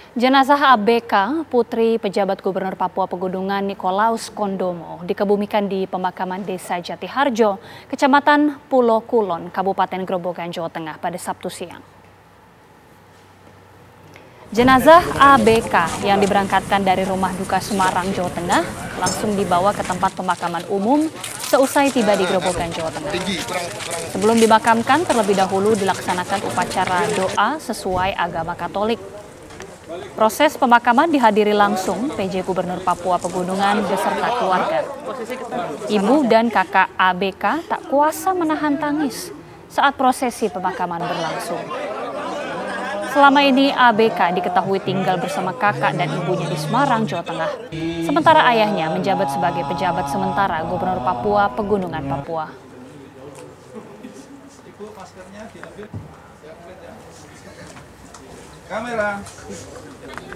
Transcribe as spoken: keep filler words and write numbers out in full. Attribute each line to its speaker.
Speaker 1: Jenazah A B K, putri pejabat Gubernur Papua Pegunungan Nikolaus Kondomo, dikebumikan di pemakaman Desa Jatiharjo, Kecamatan Pulo Kulon, Kabupaten Grobogan, Jawa Tengah pada Sabtu siang. Jenazah A B K yang diberangkatkan dari rumah duka Semarang, Jawa Tengah, langsung dibawa ke tempat pemakaman umum seusai tiba di Grobogan, Jawa Tengah. Sebelum dimakamkan, terlebih dahulu dilaksanakan upacara doa sesuai agama Katolik. Proses pemakaman dihadiri langsung P J Gubernur Papua Pegunungan beserta keluarga. Ibu dan kakak A B K tak kuasa menahan tangis saat prosesi pemakaman berlangsung. Selama ini A B K diketahui tinggal bersama kakak dan ibunya di Semarang, Jawa Tengah. Sementara ayahnya menjabat sebagai pejabat sementara Gubernur Papua Pegunungan Papua.
Speaker 2: Kamera.